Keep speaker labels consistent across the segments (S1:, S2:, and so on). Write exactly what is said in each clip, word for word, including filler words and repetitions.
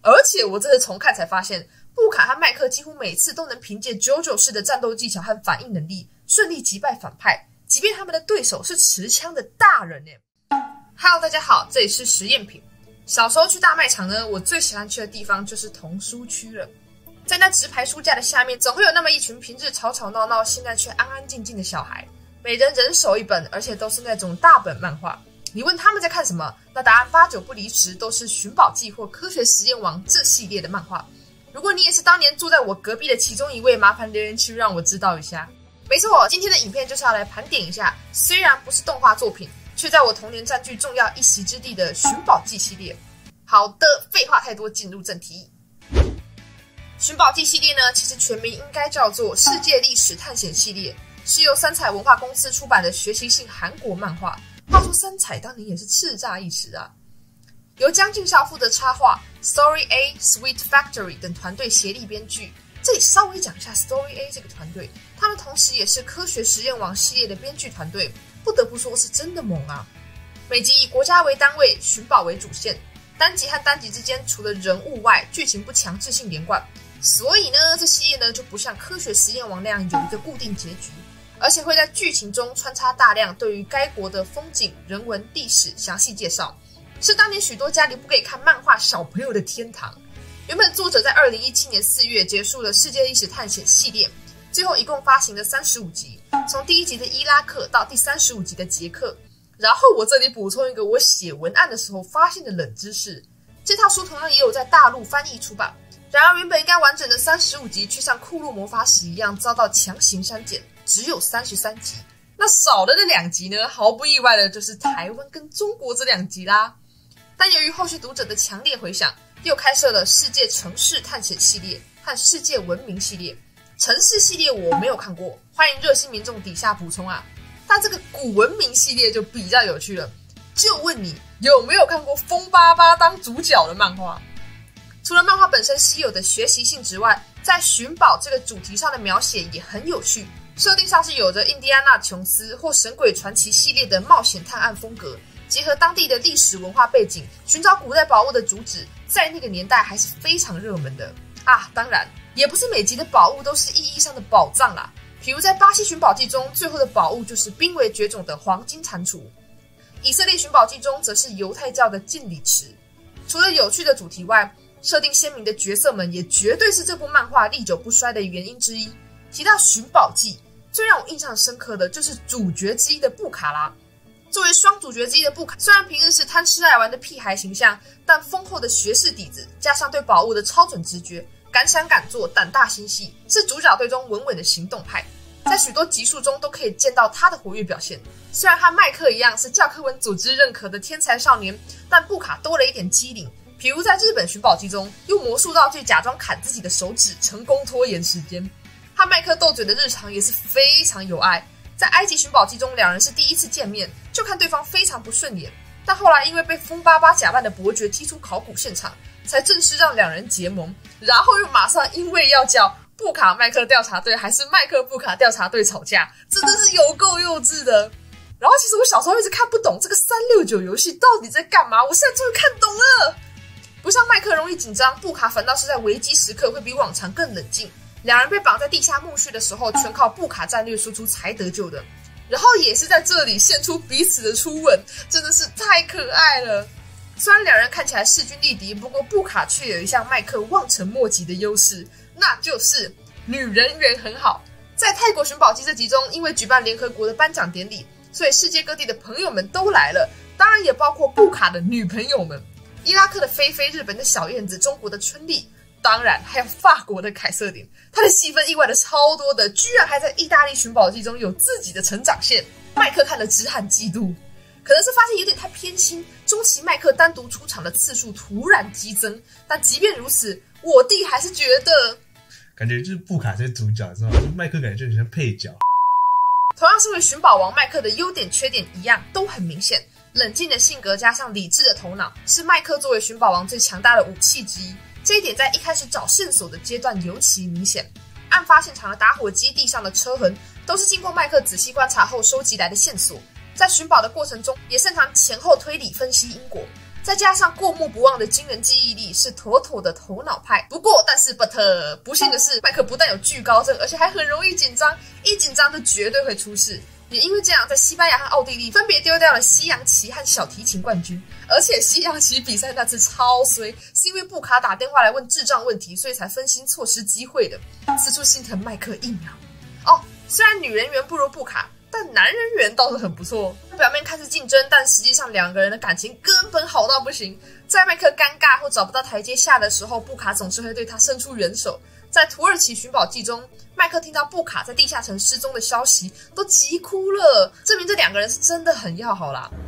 S1: 而且我这次重看才发现，布卡和麦克几乎每次都能凭借 JoJo 式的战斗技巧和反应能力顺利击败反派，即便他们的对手是持枪的大人耶。Hello， 大家好，这里是实验品。小时候去大卖场呢，我最喜欢去的地方就是童书区了。在那直排书架的下面，总会有那么一群平日吵吵闹闹，现在却安安静静的小孩，每人人手一本，而且都是那种大本漫画。你问他们在看什么，那答案八九不离十，都是《寻宝记》或《科学实验王》这系列的漫画。如果你也是当年住在我隔壁的其中一位，麻烦留言区让我知道一下。没错，今天的影片就是要来盘点一下，虽然不是动画作品，却在我童年占据重要一席之地的《寻宝记》系列。好的，废话太多，进入正题。寻宝记系列呢，其实全名应该叫做世界历史探险系列，是由三彩文化公司出版的学习性韩国漫画。话说三彩当年也是叱咤一时啊。由江敬孝负责插画 ，Story A、Sweet Factory 等团队协力编剧。这里稍微讲一下 Story A 这个团队，他们同时也是科学实验网系列的编剧团队，不得不说是真的猛啊。每集以国家为单位，寻宝为主线，单集和单集之间除了人物外，剧情不强制性连贯。所以呢，这系列呢就不像科学实验王那样有一个固定结局，而且会在剧情中穿插大量对于该国的风景、人文、历史详细介绍，是当年许多家里不给看漫画小朋友的天堂。原本作者在二零一七年四月结束了世界历史探险系列，最后一共发行了三十五集，从第一集的伊拉克到第三十五集的捷克。然后我这里补充一个我写文案的时候发现的冷知识，这套书同样也有在大陆翻译出版。然而原本应该完整的三十五集，却像库洛魔法使一样遭到强行删减，只有三十三集。那少了的两集呢，毫不意外的就是台湾跟中国这两集啦。但由于后续读者的强烈回响，又开设了世界城市探险系列和世界文明系列。城市系列我没有看过，欢迎热心民众底下补充啊。但这个古文明系列就比较有趣了，就问你有没有看过疯巴巴当主角的漫画？除了漫画本身稀有的学习性之外，在寻宝这个主题上的描写也很有趣，设定上是有着印第安纳琼斯或神鬼传奇系列的冒险探案风格，结合当地的历史文化背景，寻找古代宝物的主旨，在那个年代还是非常热门的啊。当然，也不是每集的宝物都是意义上的宝藏啦。比如在巴西寻宝记中，最后的宝物就是濒危绝种的黄金蟾蜍；以色列寻宝记中则是犹太教的敬礼池。除了有趣的主题外，设定鲜明的角色们也绝对是这部漫画历久不衰的原因之一。提到寻宝记，最让我印象深刻的就是主角之一的布卡拉。作为双主角之一的布卡，虽然平日是贪吃爱玩的屁孩形象，但丰厚的学识底子加上对宝物的超准直觉，敢想敢做，胆大心细，是主角队中稳稳的行动派。在许多集数中都可以见到他的活跃表现。虽然和麦克一样是教科文组织认可的天才少年，但布卡多了一点机灵。比如在日本寻宝记中，用魔术道具假装砍自己的手指，成功拖延时间。和麦克斗嘴的日常也是非常有爱。在埃及寻宝记中，两人是第一次见面，就看对方非常不顺眼，但后来因为被疯巴巴假扮的伯爵踢出考古现场，才正式让两人结盟。然后又马上因为要叫布卡麦克调查队还是麦克布卡调查队吵架，真的是有够幼稚的。然后其实我小时候一直看不懂这个三六九游戏到底在干嘛，我现在终于看懂了。不像麦克容易紧张，布卡反倒是在危机时刻会比往常更冷静。两人被绑在地下墓穴的时候，全靠布卡战略输出才得救的。然后也是在这里献出彼此的初吻，真的是太可爱了。虽然两人看起来势均力敌，不过布卡却有一项麦克望尘莫及的优势，那就是女人缘很好。在泰国寻宝记这集中，因为举办联合国的颁奖典礼，所以世界各地的朋友们都来了，当然也包括布卡的女朋友们。伊拉克的菲菲，日本的小燕子，中国的春丽，当然还有法国的凯瑟琳。她的戏份意外的超多的，居然还在意大利寻宝记中有自己的成长线。麦克看了直喊嫉妒，可能是发现有点太偏心，中期麦克单独出场的次数突然激增。但即便如此，我弟还是觉得
S2: 感觉就是布卡是主角，知道吗？麦克感觉就很像配角。
S1: 同样身为寻宝王，麦克的优点缺点一样都很明显。冷静的性格加上理智的头脑，是麦克作为寻宝王最强大的武器之一。这一点在一开始找线索的阶段尤其明显。案发现场的打火机地上的车痕，都是经过麦克仔细观察后收集来的线索。在寻宝的过程中，也擅长前后推理分析因果。 再加上过目不忘的惊人记忆力，是妥妥的头脑派。不过，但是 but 不幸的是，麦克不但有惧高症，而且还很容易紧张，一紧张就绝对会出事。也因为这样，在西班牙和奥地利分别丢掉了西洋棋和小提琴冠军。而且西洋棋比赛那次超衰，是因为布卡打电话来问智障问题，所以才分心错失机会的。此处心疼麦克一秒。哦，虽然女人缘不如布卡，但男人缘倒是很不错。表面看似竞争，但实际上两个人的感情根本好到不行。在麦克尴尬或找不到台阶下的时候，布卡总是会对他伸出援手。在土耳其寻宝记中，麦克听到布卡在地下城失踪的消息，都急哭了，证明这两个人是真的很要好啦。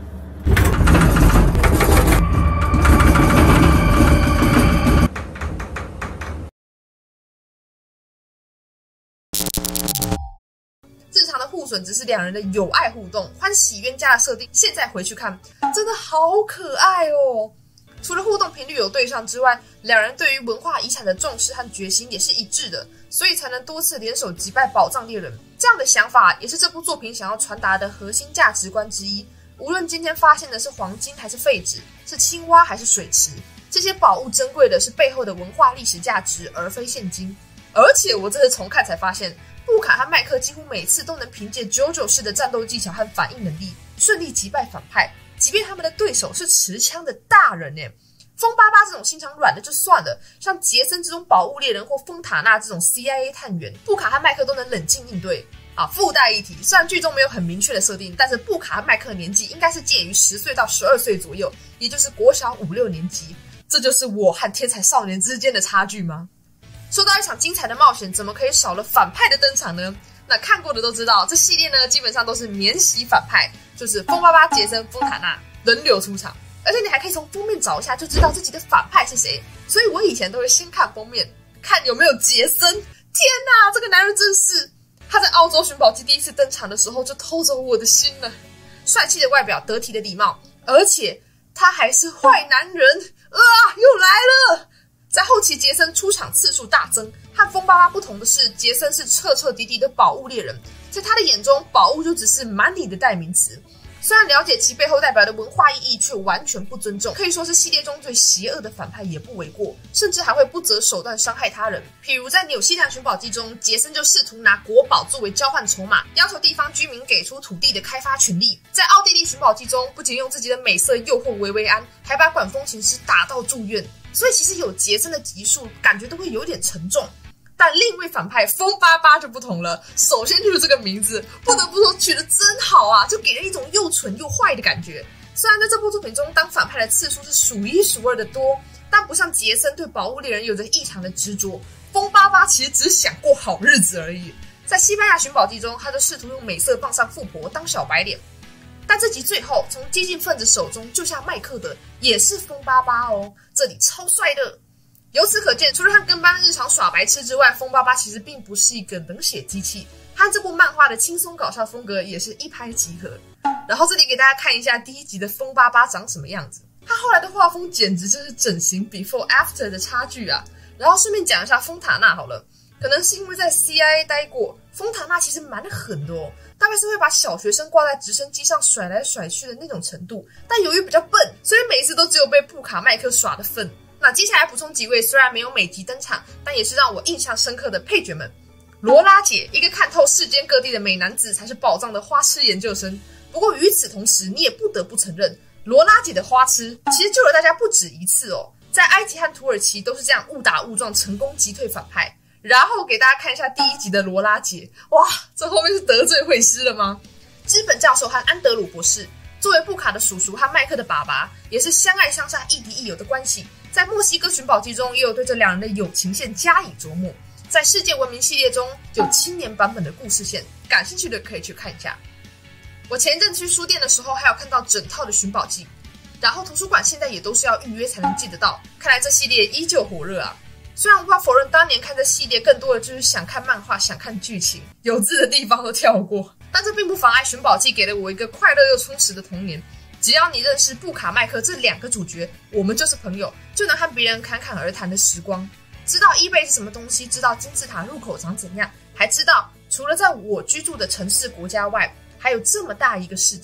S1: 日常的互损只是两人的友爱互动，欢喜冤家的设定，现在回去看，真的好可爱哦。除了互动频率有对上之外，两人对于文化遗产的重视和决心也是一致的，所以才能多次联手击败宝藏猎人。这样的想法也是这部作品想要传达的核心价值观之一。无论今天发现的是黄金还是废纸，是青蛙还是水池，这些宝物珍贵的是背后的文化历史价值，而非现金。而且我这次重看才发现，布卡和麦克几乎每次都能凭借 JoJo 式的战斗技巧和反应能力，顺利击败反派。即便他们的对手是持枪的大人耶，风巴巴这种心肠软的就算了，像杰森这种宝物猎人或风塔纳这种 C I A 探员，布卡和麦克都能冷静应对。啊，附带一提，虽然剧中没有很明确的设定，但是布卡和麦克的年纪应该是介于十岁到十二岁左右，也就是国小五六年级。这就是我和天才少年之间的差距吗？说到一场精彩的冒险，怎么可以少了反派的登场呢？那看过的都知道，这系列呢基本上都是免洗反派，就是风巴巴、杰森、风塔纳轮流出场，而且你还可以从封面找一下，就知道自己的反派是谁。所以我以前都会先看封面，看有没有杰森。天哪，这个男人真是！他在澳洲寻宝记第一次登场的时候就偷走我的心了。帅气的外表，得体的礼貌，而且他还是坏男人啊！又来了。在后期，杰森出场次数大增。和风巴巴不同的是，杰森是彻彻底底的宝物猎人，在他的眼中，宝物就只是 money 的代名词。虽然了解其背后代表的文化意义，却完全不尊重，可以说是系列中最邪恶的反派也不为过，甚至还会不择手段伤害他人。譬如在纽西兰寻宝记中，杰森就试图拿国宝作为交换筹码，要求地方居民给出土地的开发权利。在奥地利寻宝记中，不仅用自己的美色诱惑维维安，还把管风琴师打到住院。所以其实有杰森的集数，感觉都会有点沉重。但另一位反派风巴巴就不同了，首先就是这个名字，不得不说取得真好啊，就给人一种又蠢又坏的感觉。虽然在这部作品中当反派的次数是数一数二的多，但不像杰森对宝物猎人有着异常的执着，风巴巴其实只想过好日子而已。在西班牙寻宝记中，他就试图用美色傍上富婆当小白脸，但这集最后从激进分子手中救下麦克的也是风巴巴哦，这里超帅的。由此可见，除了和跟班日常耍白痴之外，风巴巴其实并不是一个冷血机器，和这部漫画的轻松搞笑风格也是一拍即合。然后这里给大家看一下第一集的风巴巴长什么样子，他后来的画风简直就是整形 before after 的差距啊。然后顺便讲一下风塔纳好了，可能是因为在 C I A 待过，风塔纳其实蛮狠的哦，大概是会把小学生挂在直升机上甩来甩去的那种程度，但由于比较笨，所以每一次都只有被布卡麦克耍的份。那接下来补充几位虽然没有每集登场，但也是让我印象深刻的配角们。罗拉姐，一个看透世间各地的美男子才是宝藏的花痴研究生。不过与此同时，你也不得不承认，罗拉姐的花痴其实救了大家不止一次哦。在埃及和土耳其都是这样误打误撞成功击退反派。然后给大家看一下第一集的罗拉姐，哇，这后面是得罪会师了吗？基本教授和安德鲁博士作为布卡的叔叔和麦克的爸爸，也是相爱相杀、亦敌亦友的关系。在墨西哥寻宝记中，也有对这两人的友情线加以琢磨。在世界文明系列中，有青年版本的故事线，感兴趣的可以去看一下。我前一阵去书店的时候，还有看到整套的寻宝记，然后图书馆现在也都是要预约才能借得到。看来这系列依旧火热啊！虽然无法否认，当年看这系列更多的就是想看漫画、想看剧情，有字的地方都跳过。但这并不妨碍寻宝记给了我一个快乐又充实的童年。只要你认识布卡麦克这两个主角，我们就是朋友，就能和别人侃侃而谈的时光。知道 eBay 是什么东西，知道金字塔入口长怎样，还知道除了在我居住的城市国家外，还有这么大一个世界。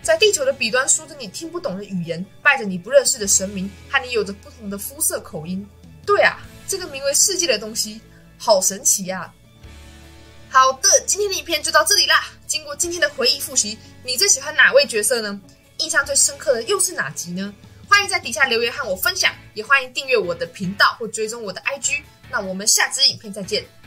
S1: 在地球的彼端说着你听不懂的语言，拜着你不认识的神明，和你有着不同的肤色口音。对啊，这个名为世界的东西好神奇啊。好的，今天的影片就到这里啦。经过今天的回忆复习，你最喜欢哪位角色呢？印象最深刻的又是哪集呢？欢迎在底下留言和我分享，也欢迎订阅我的频道或追踪我的 I G。那我们下支影片再见。